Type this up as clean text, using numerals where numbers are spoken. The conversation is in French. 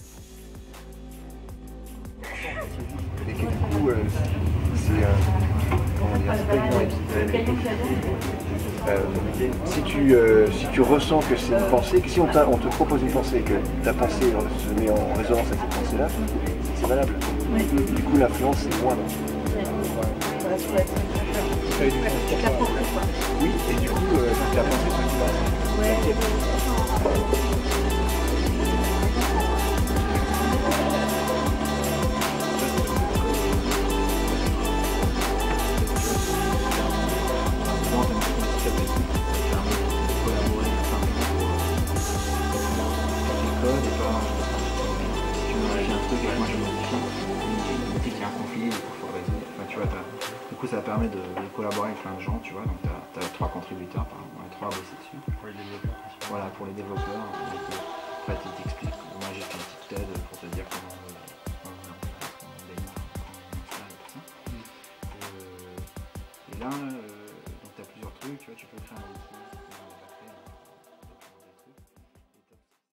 Et que du coup, c'est comment dire, c'est pas évident. Si tu ressens que c'est une pensée, que si on te propose une pensée et que ta pensée se met en résonance avec cette pensée-là, c'est valable. Oui. Du coup, l'influence c'est moindre. Voilà, sur la Oui, et du coup, la pensée se dit ouais. Du coup, ça permet de collaborer avec plein de gens, tu vois. Donc, tu as 3 contributeurs, par exemple, on est 3 à bosser dessus. Pour les développeurs. Voilà, pour les développeurs. Après, ils t'expliquent. Moi, j'ai fait une petite TED pour te dire comment on démarre, comment on installe et tout ça. Et là, donc, tu as plusieurs trucs, tu vois, tu peux créer un outil.